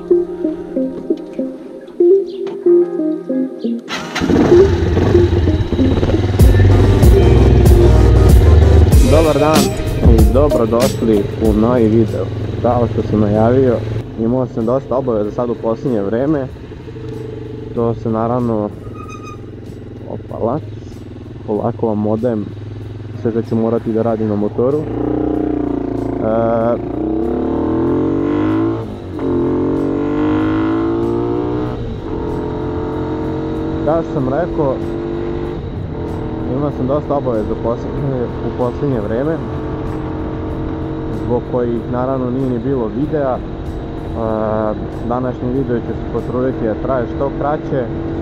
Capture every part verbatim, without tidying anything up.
Dobar dan i dobrodošli u novi video. Kao što sam najavio, imao sam dosta obaveza sad u posljednje vreme. To se naravno opalac, polako vam odajem sve što ću morati da radim na motoru. E, kao što sam rekao, imao sam dosta obaveza u posljednje vreme, zbog kojih naravno nije ni bilo videa. Današnji video ću se potruditi da traje što kraće,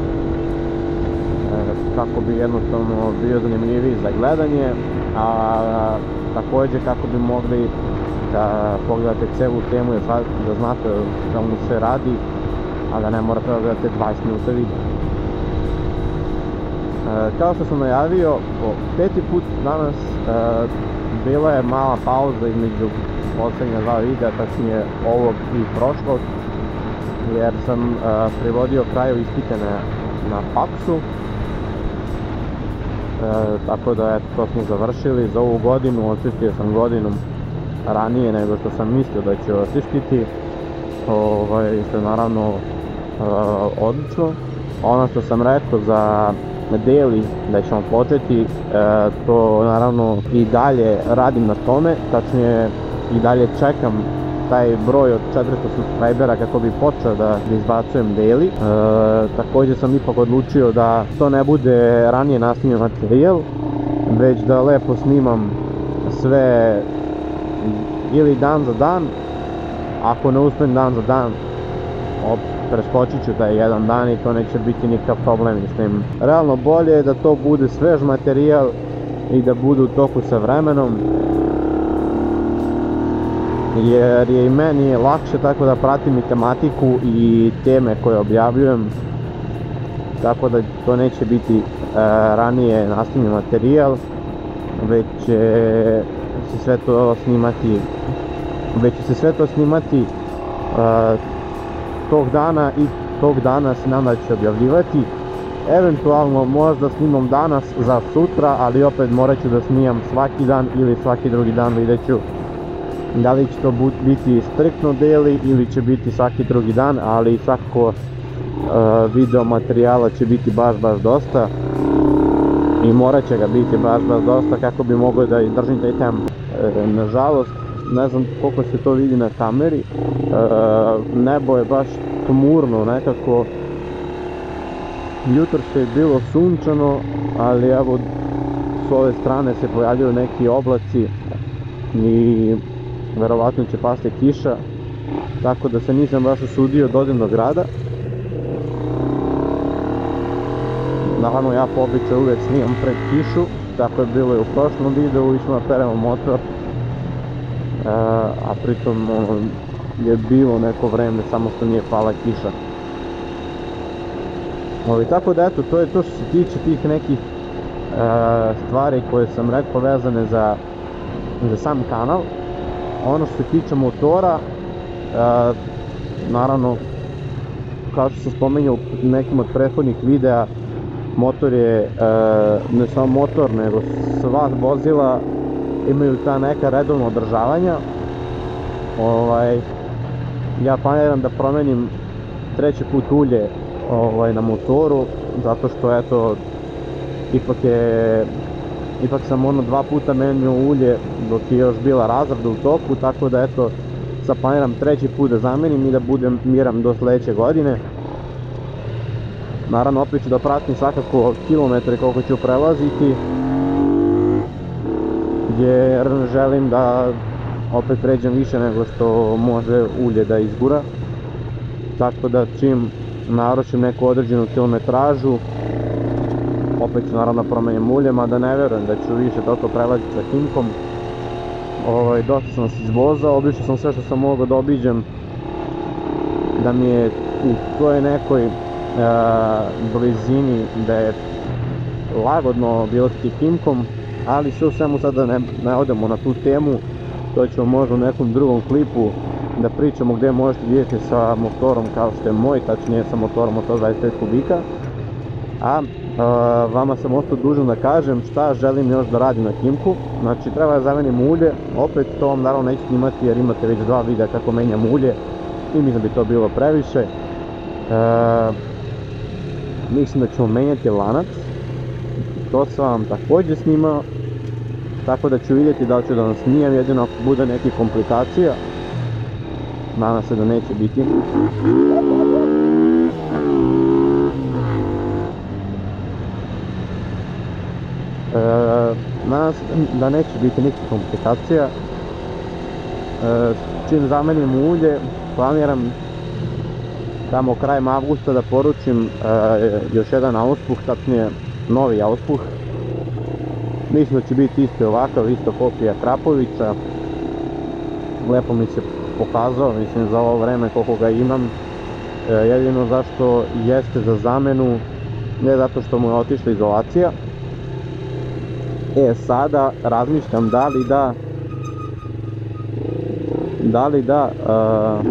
kako bi jednostavno bio zanimljiviji za gledanje, a također kako bi mogli da pogledate celu temu i da znate o čemu se radi, a da ne morate da gledate dvadeset minuta videa. Kao što sam najavio, po peti put danas bila je mala pauza između posljednja dva videa, tačnije ovog i prošlog, jer sam privodio kraju ispite na faksu. Tako da eto, to smo završili za ovu godinu. Odsistio sam godinu ranije nego što sam mislio da ću odsistiti, što je naravno odlično. Ono što sam rekao za daily da ćemo početi, to naravno i dalje radim na tome, tačnije i dalje čekam taj broj od četiristo subscribera kako bi počeo da izbacujem daily. Također sam ipak odlučio da to ne bude ranije nasnimljen materijal, već da lepo snimam sve ili dan za dan. Ako ne uspijem dan za dan, preskočit ću taj jedan dan i to neće biti nikakav problem. Mislim, realno bolje je da to bude svež materijal i da bude u toku sa vremenom, jer je i meni lakše tako da pratim i tematiku i teme koje objavljujem, tako da to neće biti ranije nasnimljen materijal, već će se sve to snimati već će se sve to snimati tog dana i tog dana se nadam da će objavljivati. Eventualno možda snimam danas za sutra, ali opet morat ću da snimam svaki dan ili svaki drugi dan, vidjet ću da li će to biti striktno daily ili će biti svaki drugi dan, ali svakako video materijala će biti baš baš dosta i morat će ga biti baš baš dosta kako bi mogao da izdržim taj tempo. Nažalost, ne znam koliko se to vidi na kameri, nebo je baš tmurno nekako. Jutros je bilo sunčano, ali evo s ove strane se pojavljaju neki oblaci i verovatno će pasti kiša, tako da se nisam baš usudio da odem do grada. Naravno, ja po običaju uvijek snimam pred kišu, tako je bilo i u prošlom videu, išli smo da peremo motor, a pritom je bilo neko vreme, samo što nije pala kiša. Tako da eto, to je to što se tiče tih nekih stvari koje sam rekao vezane za sam kanal. Ono što se tiče motora, naravno, kao što sam spomenuo u nekim od prethodnih videa, motor je, ne samo motor, nego sva vozila imaju ta neka redovna održavanja. Ja planiram da promenim treći put ulje na motoru, zato što eto, ipak je ipak sam ono dva puta menio ulje dok je još bila razrada u toku, tako da eto, sad planiram treći put da zamenim i da budem miran do sljedeće godine. Naravno, opet ću da pratim svakako kilometre koliko ću prelaziti, jer želim da opet pređem više nego što može ulje da izgura, tako da čim naručim neku određenu kilometražu, opet ću naravno promenjem ulje, mada ne verujem da ću više toliko prelaziti sa Kimkom. Dosta sam se izvozao, obišao sam sve što sam mogao da obiđem, da mi je u toj nekoj blizini da je lagodno bilati Kimkom, ali sve u svemu sada ne odemo na tu temu, to ćemo možda u nekom drugom klipu da pričamo gdje možete vidjeti sa motorom kao što je moj, tačnije sa motorom od sto dvadeset pet kubika. A Uh, vama sam ostao dužan da kažem šta želim još da radim na Kimku. Znači treba da zamenim ulje, opet to vam naravno neću snimati jer imate već dva videa kako menjam ulje i mislim da bi to bilo previše. Uh, mislim da ćemo menjati lanac, to sam vam također snimao, tako da ću vidjeti da li ću da vam snijem, jedino ako bude nekih komplikacija, nadam se da neće biti. E, nadam se da neće biti nikakvih komplikacija. E, čim zamenim ulje, planiram tamo krajem avgusta da poručim e, još jedan auspuh, tačnije novi auspuh. Mislim da će biti isto ovakav, isto kopija Krapovića. Lepo mi se pokazao, mislim za ovo vreme koliko ga imam. E, jedino zašto jeste za zamenu, ne zato što mu je otišla izolacija. E sada razmišljam da li da da li da uh,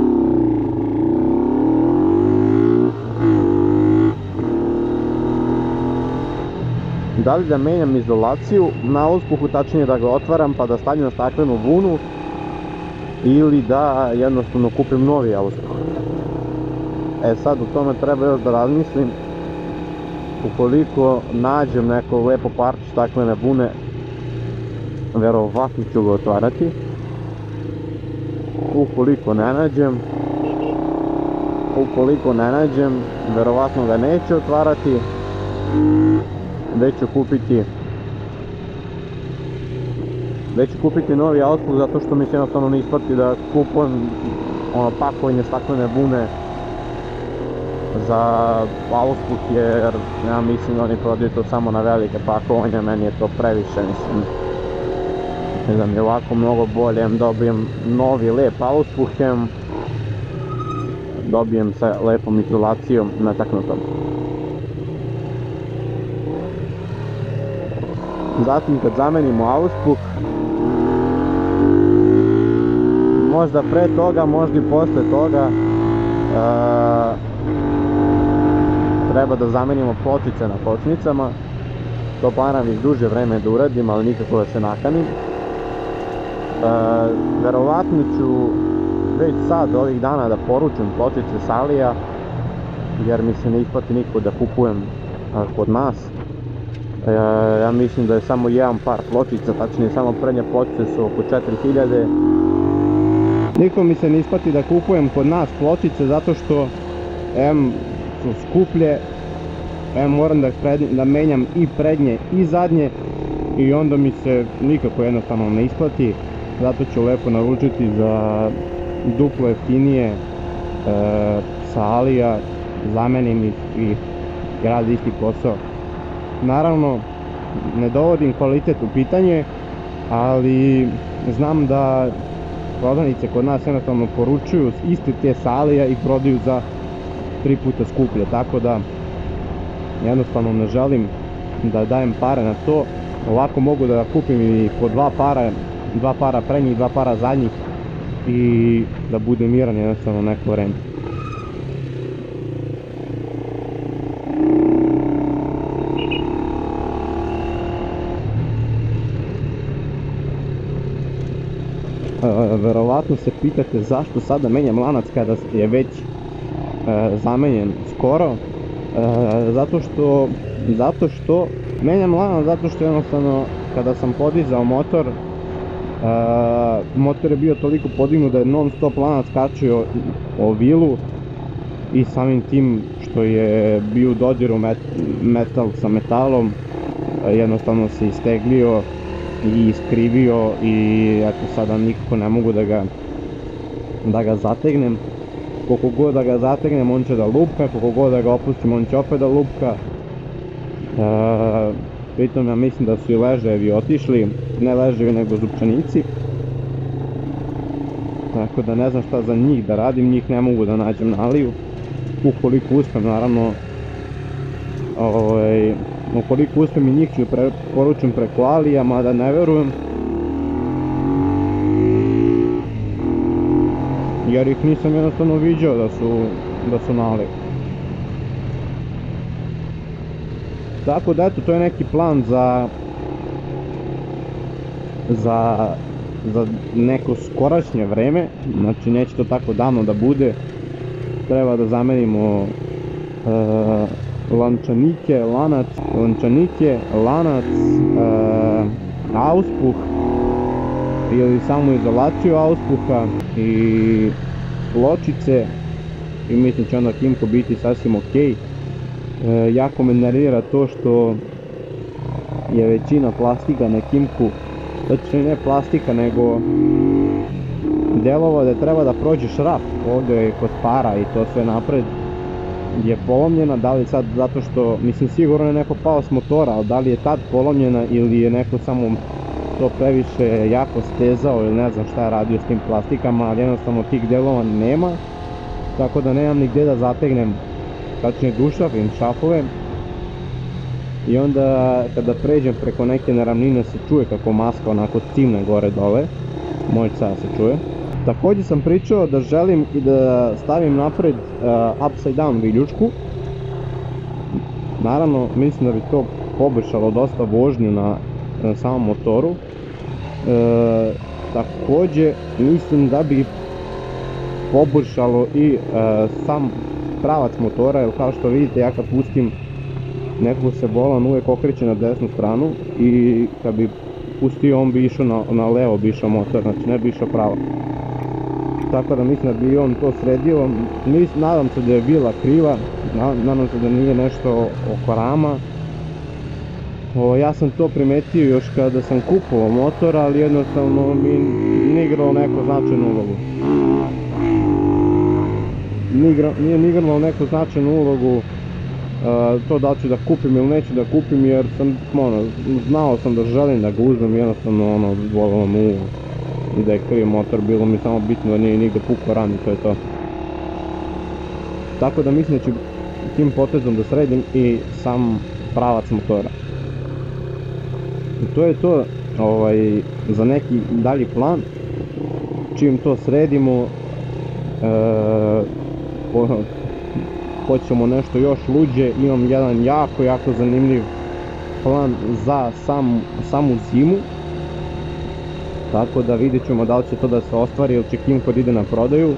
da li da menjam izolaciju na auspuhu, tačnije da ga otvaram pa da stavljam staklenu vunu, ili da jednostavno kupim novi auspuh. E sad u tome treba još da razmislim. Ukoliko nađem neko lepo parče staklene vune, verovatno ću ga otvarati. Ukoliko ne nađem, ukoliko ne nađem, verovatno ga neću otvarati, već ću kupiti već ću kupiti novi auspuh, zato što mi se jednostavno ne isplati da kupujem ono pakovanje staklene vune za auspuh, jer ja mislim da oni prodaju to samo na velike pakovanja, meni je to previše, mislim da mi je ovako mnogo bolje, dobijem novi lep auspuh, dobijem sa lepom izolacijom nataknutom. Zatim kad zamenimo auspuh, možda pre toga, možda i posle toga, uh, treba da zamenimo pločice na kočnicama. To planiram iz duže vreme da uradim, ali nikako da se nakanim. E, verovatno ću već sad ovih dana da poručim pločice s Alija, jer mi se ne isplati niko da kupujem a, kod nas. E, ja mislim da je samo jedan par pločica, tačnije samo prednje pločice su oko četiri hiljade. Niko mi se ne isplati da kupujem kod nas pločice zato što em su skuplje, em moram da, prednje, da menjam i prednje i zadnje i onda mi se nikako jednostavno ne isplati. Zato ću lepo naručiti za duplo jeftinije e, sa Alija, zamenim ih i radi isti posao. Naravno, ne dovodim kvalitet u pitanje, ali znam da prodavnice kod nas jednostavno poručuju iste te sa Alija i prodaju za tri puta skuplje, tako da jednostavno ne želim da dajem pare na to. Ovako mogu da kupim i po dva para, dva para prednjih, dva para zadnjih i da budem miran jednostavno neko vreme. E, verovatno se pitate zašto sada menjam lanac kada je već e, zamenjen skoro. E, zato što zato što menjam lanac zato što jednostavno kada sam podizao motor, e, motor je bio toliko podignut da je non stop lanac kačio o vilu i samim tim što je bio u dodiru met, metal sa metalom, e, jednostavno se isteglio i iskrivio i eto sada nikako ne mogu da ga da ga zategnem. Koliko god da ga zategnem on će da lupka, koliko god da ga opustim on će opet da lupka. E, pritom ja mislim da su i ležajevi otišli, ne ležajevi nego zupčanici. Tako da ne znam šta za njih da radim, njih ne mogu da nađem na Aliju. Ukoliko uspem naravno, ovaj, ukoliko uspem i njih ću pre, poručim preko Alija, mada ne verujem. jer ih nisam jednostavno viđao da su, da su nali. Tako da eto, to je neki plan za za, za neko skorašnje vreme, znači neće to tako davno da bude. Treba da zamenimo uh, lančanike, lanac, lančanike, lanac, uh, auspuh ili samo izolaciju auspuha i pločice i mislim će onda Kimco biti sasvim ok. Uh, jako me nervira to što je većina plastika na Kimcu, znači ne plastika nego delova da treba da prođe šraf ovdje kod para i to sve napred je polomljena, da li sad zato što, mislim sigurno je neko pao s motora, ali da li je tad polomljena ili je neko samo to previše jako stezao ili ne znam šta je radio s tim plastikama, ali jednostavno tih delova nema, tako da nemam ni gdje da zategnem, tačnije dušavim šafove. I onda kada pređem preko neke neravnine se čuje kako maska onako cimne gore dole, moj sada se čuje. Također sam pričao da želim i da stavim napred uh, upside down viljušku. Naravno mislim da bi to poboljšalo dosta vožnju na, na samom motoru. E, također mislim da bi poboljšalo i uh, sam pravac motora, jer kao što vidite ja kad pustim nekog se bolan uvijek okreće na desnu stranu i kad bi pustio on bi išao na, na levo bi išao motor, znači ne bi išao pravo. Tako da mislim da bi on to sredio, mislim, nadam se da je bila kriva, nadam se da nije nešto oko rama. O, ja sam to primetio još kada sam kupovao motor, ali jednostavno mi nije igralo neko značajnu ulogu. Nije igralo neku značajnu ulogu Uh, to da li ću da kupim ili neću da kupim, jer sam, ono, znao sam da želim da ga uzmem, jednostavno, ono, volilo mu i da je kriv motor, bilo mi samo bitno da nije nigde pukao ram i to je to. Tako da mislim da ću tim potezom da sredim i sam pravac motora. I to je to, ovaj, za neki dalji plan, čim to sredimo, uh, po, hoćemo nešto još luđe, imam jedan jako, jako zanimljiv plan za sam, samu zimu. Tako da vidjet ćemo da li će to da se ostvari ili će Kimco ide na prodaju.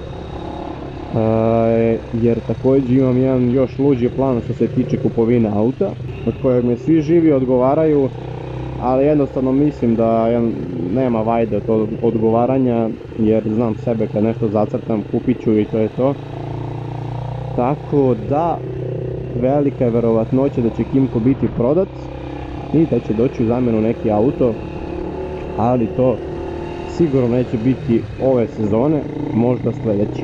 E, jer također imam jedan još luđi plan što se tiče kupovine auta, od kojeg me svi živi odgovaraju, ali jednostavno mislim da ja, nema vajde od tog odgovaranja, jer znam sebe kad nešto zacrtam kupit ću i to je to. Tako da, velika je verovatnoća da će Kimco biti prodat i da će doći u zamjenu neki auto, ali to sigurno neće biti ove sezone, možda sljedeće.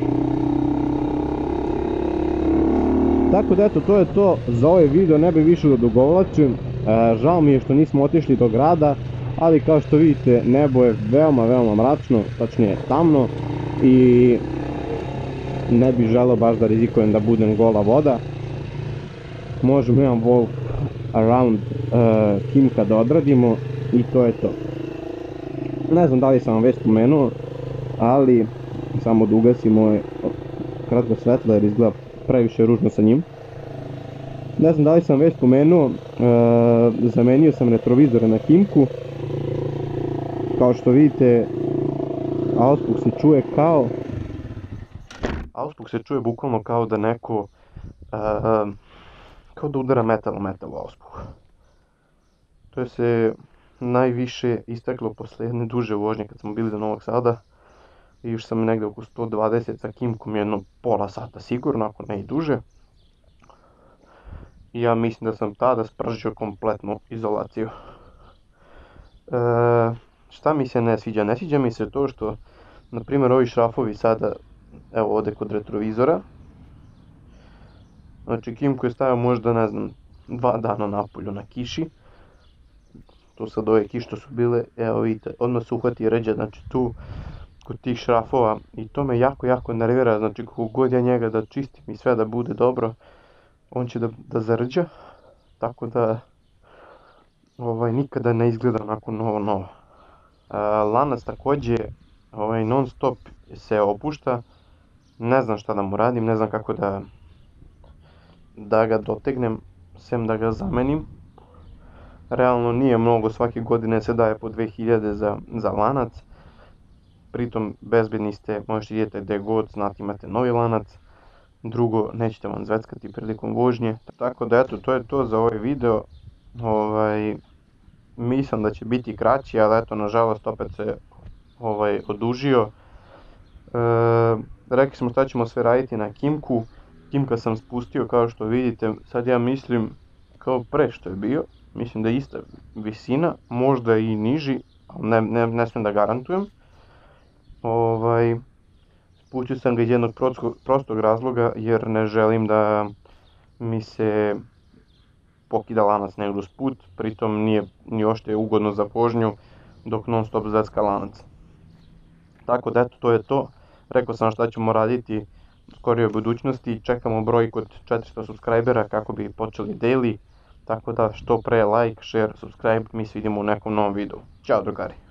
Tako da eto, to je to za ovaj video, ne bi više da odugovlačim. E, žao mi je što nismo otišli do grada, ali kao što vidite nebo je veoma, veoma mračno, tačnije tamno i ne bih želeo baš da rizikujem da budem gola voda. Možemo jedan walk around uh, Kimca da odradimo i to je to. Ne znam da li sam vam već spomenuo, ali samo da ugasim ove kratko svetlo jer izgleda previše ružno sa njim. Ne znam da li sam već spomenuo, uh, zamenio sam retrovizore na Kimcu. Kao što vidite, auspuh se čuje kao Auspuh se čuje bukvalno kao da neko uh, kao da udara metal metal u auspuh. To je se najviše istaklo posle jedne duže vožnje kad smo bili do Novog Sada. I još sam negde oko sto dvadeset sa Kimcom, jedno pola sata sigurno, ako ne i duže. I ja mislim da sam tada spržio kompletnu izolaciju. E, šta mi se ne sviđa? Ne sviđa mi se to što, na primjer, ovi šrafovi sada, evo ovdje kod retrovizora. Znači Kimco je stavio možda, ne znam, dva dana napolju na kiši. Tu sad ove kiše što su bile, evo vidite, odmah se uhvati ređa, znači tu kod tih šrafova i to me jako, jako nervira, znači kako god ja njega da čistim i sve da bude dobro, on će da, da zarđa, tako da ovaj, nikada ne izgleda onako novo novo. E, lanac također ovaj, non stop se opušta, Ne znam šta da mu radim, ne znam kako da, da ga dotegnem, sem da ga zamenim. Realno nije mnogo, svake godine se daje po dve hiljade za, za lanac. Pritom bezbedni ste, možete idete gde god, znate imate novi lanac. Drugo, nećete vam zveckati prilikom vožnje. Tako da eto, to je to za ovaj video. Ovaj, mislim da će biti kraći, ali eto, nažalost opet se ovaj, odužio. E, rekli smo šta ćemo sve raditi na Kimku. Kimka sam spustio kao što vidite, sad ja mislim kao pre što je bio. Mislim da je ista visina, možda i niži, ali ne, ne, ne smijem da garantujem. Ovaj, spustio sam ga iz jednog prostog, prostog razloga jer ne želim da mi se pokida lanac negdje uz put, pritom nije ni ošte ugodno za vožnju dok non stop zvecka lanac. Tako da eto, to je to. Rekao sam šta ćemo raditi u skorijoj budućnosti, čekamo broj kod četiristo subscribera kako bi počeli daily, tako da što pre like, share, subscribe, mi se vidimo u nekom novom videu. Ćao drugari!